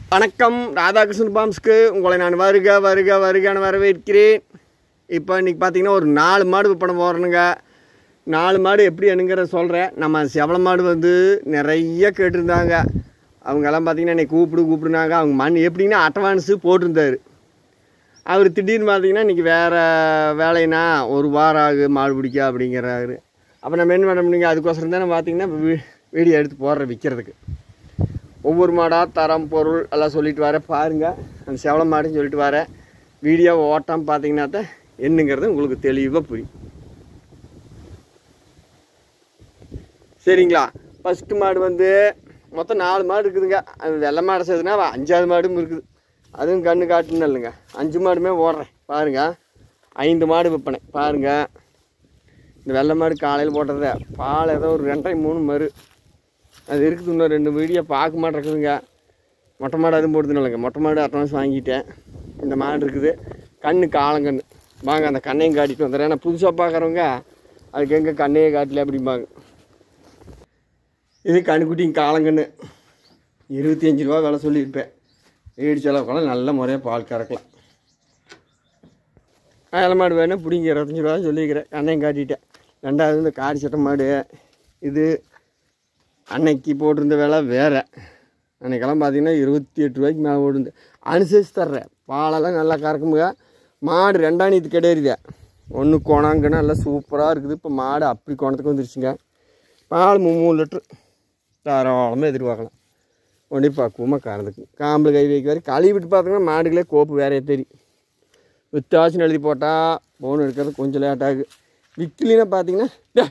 வணக்கம் ராதாகிருஷ்ணன் பாம்ஸ்க்கு உங்களை நான் வருக வரவேற்கிறேன். இப்போ இன்றைக்கி பார்த்தீங்கன்னா ஒரு 4 மாடு விற்பனை போகிறேனுங்க. 4 மாடு எப்படி என்னங்கிற சொல்கிறேன். நம்ம செவள மாடு வந்து நிறைய கேட்டிருந்தாங்க. அவங்கெல்லாம் பார்த்தீங்கன்னா இன்றைக்கி கூப்பிடுனாங்க. அவங்க மண் எப்படின்னா அட்வான்ஸு போட்டிருந்தார். அவர் திடீர்னு பார்த்தீங்கன்னா இன்றைக்கி வேறு வேலைன்னா ஒரு வாரம் ஆகு மாடு பிடிக்க அப்படிங்கிறாரு. அப்போ நம்ம என்ன பண்ண முடியுங்க, அதுக்கோசரம் தானே பார்த்தீங்கன்னா வீடியோ எடுத்து போடுற விற்கிறதுக்கு. ஒவ்வொரு மாடாக தரம் பொருள் எல்லாம் சொல்லிட்டு வரேன் பாருங்கள். அந்த செவள மாடுன்னு சொல்லிட்டு வரேன். வீடியோவை ஓட்டாமல் பார்த்தீங்கன்னா தான் என்னங்கிறது உங்களுக்கு தெளிவாக புரியும். சரிங்களா? ஃபஸ்ட்டு மாடு வந்து மொத்தம் 4 மாடு இருக்குதுங்க. அது வெள்ளை மாடை சேர்த்துனா 5ஆவது மாடும் இருக்குது. அதுவும் கண்ணு காட்டுன்னு இல்லைங்க. 5 மாடுமே ஓடுறேன் பாருங்கள். 5 மாடு விற்பனை பாருங்கள். இந்த வெள்ளை மாடு காலையில் போட்டதை பால் ஏதோ ஒரு 2-3 மறு அது இருக்குது. இன்னும் 2 வீடியோ பார்க்க மாட்டேருக்குதுங்க. மொட்டை மாடு அதுவும் போடுதுன்னு இல்லைங்க. மொட்டை மாடு அட்வான்ஸ் வாங்கிட்டேன். இந்த மாடு இருக்குது. கண்ணு காலங்கன்று வாங்க அந்த கண்ணையும் காட்டிட்டு வந்துடுறேன். ஏன்னா புதுசாக பார்க்குறவங்க அதுக்கு எங்கே கண்ணையே காட்டல அப்படிம்பாங்க. இது கண்ணுக்குட்டிங்க காலங்கன்று 25 ரூபா விலை சொல்லியிருப்பேன். வீடு செலவுக்கெல்லாம் நல்ல முறையாக பால் கறக்கலாம். வெள்ளை மாடு வேணும் பிடிங்க 25 ரூபா சொல்லியிருக்கிறேன். கண்ணையும் காட்டிட்டேன். 2வது இந்த காரி சட்டை மாடு. இது அன்னைக்கு போட்டிருந்த விலை வேறு. அன்றைக்கெல்லாம் பார்த்தீங்கன்னா 28 ரூபாய்க்கு மேலே ஓடுந்து. அனுசரித்து தர்றேன். பாலெல்லாம் நல்லா கறக்குமுங்க. மாடு 2ஆம் நீத்து கிடையாது. ஒன்று கொணாங்கன்னு நல்லா சூப்பராக இருக்குது. இப்போ மாடு அப்படி கொணத்துக்கு வந்துருச்சுங்க. பால் 3 லிட்ரு தாராளமாக எதிர்பார்க்கலாம். ஒன்றே பக்குவமாக கறந்துக்கு காம்பில் கை வைக்க வரை கழுவி விட்டு பார்த்தீங்கன்னா மாடுகளே கோப்பு வேறையே தெரியும். வித்தாச்சுன்னு எழுதி போட்டால் போன் எடுக்கிறது கொஞ்சம் லேட்டாகு. விற்கலின்னா பார்த்தீங்கன்னா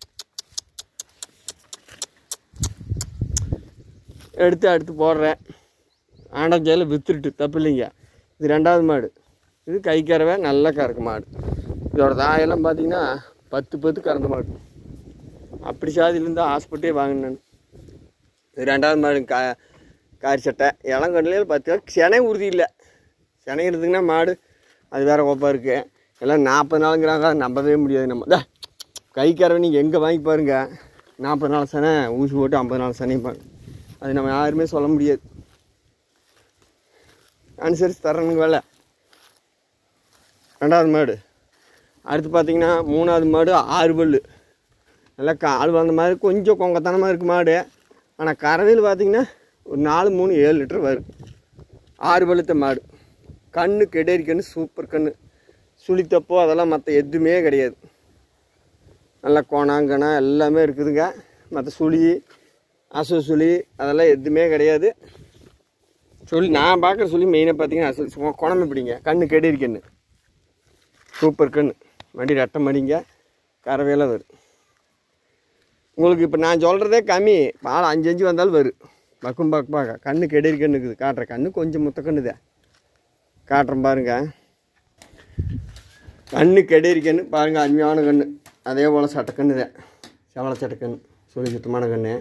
எடுத்து போடுறேன். ஆண்டஞ்சாயில் விற்றுட்டு தப்பு இல்லைங்க. இது 2வது மாடு. இது கை கறவை நல்லா கறக்கு மாடு. இதோட தாயெல்லாம் பார்த்தீங்கன்னா 10 கறந்த மாடு. அப்படி சாதியிலேருந்து ஹாஸ்பிட்டலே வாங்கினேன். இது 2வது மாடு காரி சட்டை இளங்கண்ணில் 10 செனை உறுதி இல்லை. செனை இருந்துங்கன்னா மாடு அது வேறு கோப்பாக இருக்குது. எல்லாம் 40 நாளுங்கிறாங்க. நம்பவே முடியாது. நம்ம கை கறவை நீங்கள் எங்கே வாங்கி பாருங்கள். 40 நாள் செனை ஊசி போட்டு 50 நாள் செனையும் பாருங்க. அது நம்ம யாருமே சொல்ல முடியாது. அனுசரித்து தரணுங்க வேலை. 2வது மாடு. அடுத்து பார்த்தீங்கன்னா 3வது மாடு 6 பல். நல்லா கால் வந்த மாதிரி கொஞ்சம் கொங்கத்தனமாக இருக்குது மாடு. ஆனால் கறவையில் பார்த்தீங்கன்னா ஒரு 4, 3, 7 லிட்டர் வரும். 6 பல்லுத்த மாடு. கண்ணு கெடேரி கண்ணு சூப்பர் கண்ணு. சுழித்தப்போ அதெல்லாம் மற்ற எதுவுமே கிடையாது. நல்லா கொணாங்கணா எல்லாமே இருக்குதுங்க. மற்ற சுழி சுழி அதெல்லாம் எதுவுமே கிடையாது. சொல்லி நான் பார்க்குற சொல்லி மெயினாக பார்த்தீங்கன்னா குணம் பிடிங்க. கண்ணு கெடேரி கண்ணு சூப்பர் கண்ணு. மடி ரெட்டை மடிங்க கறவையெல்லாம் வரும். உங்களுக்கு இப்போ நான் சொல்கிறதே கம்மி. பால் 5 வந்தாலும் வரும். பக்கம் பார்க்க கண்ணு கெடேரி கண்ணு இருக்குது. காட்டுற கண்ணு கொஞ்சம் முத்த கண்ணு தான் காட்டுறேன் பாருங்கள். கண்ணு கெடேரி கண்ணு பாருங்கள். அருமையான கண்ணு. அதே போல் சட்டக்கண்ணு தான். செவளை சட்டக்கண்ணு சொல்லி சுத்தமான கண்ணு.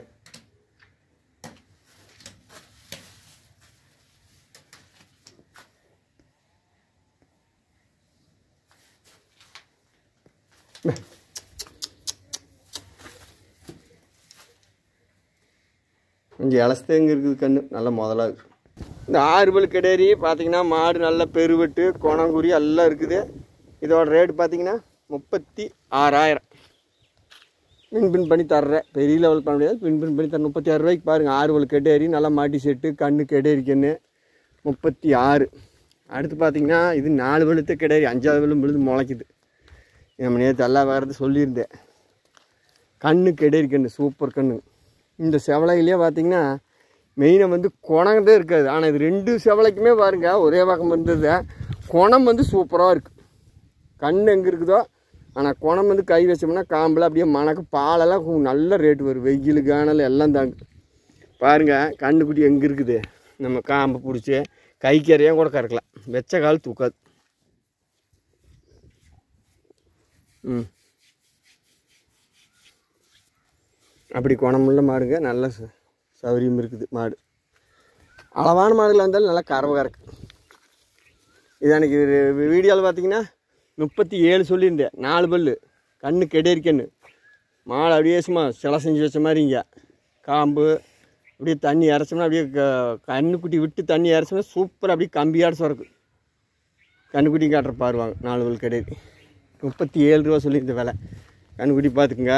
கொஞ்சம் இலசத்தேங்க இருக்குது கண்ணு. நல்லா முதலாக இந்த 6 பல் கெடேரி பார்த்தீங்கன்னா மாடு நல்ல பெருவெட்டு கோணங்குறி எல்லாம் இருக்குது. இதோட ரேட்டு பார்த்தீங்கன்னா 36,000. பின் பண்ணி தர்றேன். பெரிய லெவல் பண்ண முடியாது. பின் பண்ணி தரேன். 36 ரூபாய்க்கு பாருங்கள். 6 பல் கெடேரி நல்லா மாட்டி செட்டு கண்ணு கெடேரி கண்ணு 36. அடுத்து பார்த்தீங்கன்னா இது 4 பல்லுத்த கெடேரி. 5வது பல்லு விழுது முளைக்குது. நம்ம நேற்று எல்லாம் வேறு சொல்லியிருந்தேன். கண்ணு கெடேரி கண்ணு சூப்பர் கண்ணு. இந்த செவலையிலே பார்த்தீங்கன்னா மெயினாக வந்து குணம் தான் இருக்காது. ஆனால் இது 2 செவலைக்குமே பாருங்கள் ஒரே பக்கம் இருந்தது. குணம் வந்து சூப்பராக இருக்குது. கண் எங்கே இருக்குதோ ஆனால் குணம் வந்து கை வச்சோம்னா காம்பில் அப்படியே மணக்கு பாலெல்லாம் நல்ல ரேட்டு வரும். வெயில் காணல் எல்லாம் தாங்க பாருங்கள். கண்ணுக்குட்டி எங்கே இருக்குது. நம்ம காம்பை பிடிச்சி கை கரையாக கூட கறக்கலாம். வெச்ச கால் தூக்காது. அப்படி குணமுள்ள மாடுங்க. நல்ல சௌரியம் இருக்குது மாடு. அளவான மாடுகளாக இருந்தாலும் நல்லா கறவை கறக்கு. இது அன்றைக்கி வீடியோவில் பார்த்தீங்கன்னா 37 சொல்லியிருந்தேன். 4 பல் கண்ணு கெடேரி கண்ணு. மாடு அப்படியே சும்மா சிலை செஞ்சு வச்ச மாதிரிங்க. காம்பு அப்படியே தண்ணி இறச்சோம்னா அப்படியே கண்ணுக்குட்டி விட்டு தண்ணி இறச்சோம்னா சூப்பராக அப்படியே கம்பியாட சுரக்கு. கண்ணுக்குட்டி காட்டுற பாருவாங்க 4 பல் கிடையாது. 37 ரூபா சொல்லி இந்த விலை. கண்ணுக்குட்டி பார்த்துக்குங்க.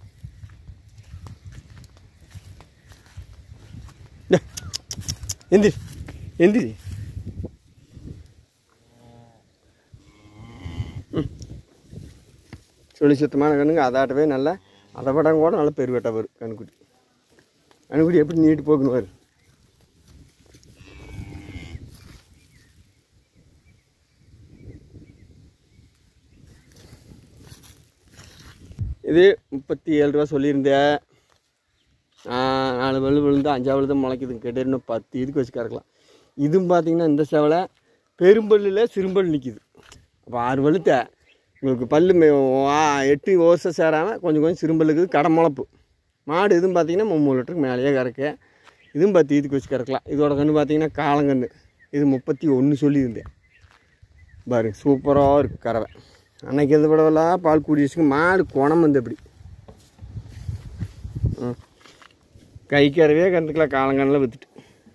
எந்திரி எந்திரி. சொல்லி சுத்தமான கண்ணுங்க. அதாட்டவே நல்லா அதை விடம் கூட நல்லா பெருவெட்டா வரும் கண்ணுக்குட்டி. கண்ணுக்குட்டி எப்படி நீட்டு போக்குன்னு வரும். இது 37 ரூபா சொல்லியிருந்தேன். 4 பல் விழுந்து 5ஆவது தான் முளைக்குதுங்க. கேட்டு இன்னும் 10 இதுக்கு வச்சு கறக்கலாம். இதுவும் பார்த்தீங்கன்னா இந்த செவலை பெரும்பல்லில் சிறும்பல் நிற்கிது. அப்போ 6 பழுத்த உங்களுக்கு பல் 8 வருஷம் சேராமல் கொஞ்சம் கொஞ்சம் சிறும்பல் இருக்குது. கடை முளப்பு மாடு. இதுவும் பார்த்தீங்கன்னா 3 லிட்டருக்கு மேலேயே கறக்க. இதுவும் 10 இதுக்கு வச்சு கறக்கலாம். இதோட கன்று பார்த்தீங்கன்னா காலங்கன்று. இது 31 சொல்லியிருந்தேன். பாருங்க சூப்பராக இருக்குது கறவை. அன்னைக்கு எது விடவெல்லாம் பால் கூடி வச்சுங்க. மாடு குணம் வந்து எப்படி கைக்கறவே கறந்துக்கலாம். காலங்கன்னில் விற்றுட்டு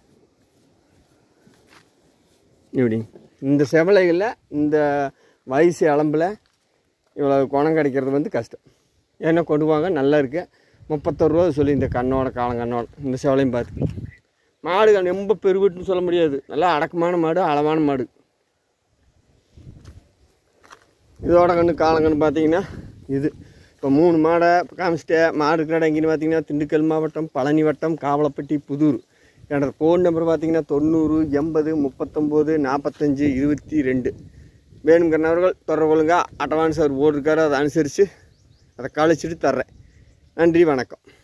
இப்படி இந்த செவலைகளில் இந்த வயசு அளம்பில் இவ்வளோ குணம் கிடைக்கிறது வந்து கஷ்டம். ஏன்னா கொண்டு வாங்க நல்லா இருக்குது. 31 ரூபா சொல்லி இந்த கண்ணோட காலங்கண்ணோட இந்த செவலையும் பார்த்து. மாடு ரொம்ப பெருவிட்டுன்னு சொல்ல முடியாது. நல்லா அடக்கமான மாடு, அளவான மாடு. இதோட கன்று காலங்கன்று பார்த்தீங்கன்னா இது இப்போ 3 மாடை காமிச்சிட்டேன். மாடு இருக்கிற இடம் எங்கேன்னு பார்த்தீங்கன்னா திண்டுக்கல் மாவட்டம், பழனி வட்டம், காவலப்பட்டி, புதூர். என்னோடய ஃபோன் நம்பர் பார்த்தீங்கன்னா 90 80 39 45 22. வேணுங்கிறவர்கள் தொடர்பு கொள்ளுங்க. அட்வான்ஸ் அவர் போட்டிருக்காரு, அதை அனுசரித்து அதை கழிச்சிட்டு தர்றேன். நன்றி, வணக்கம்.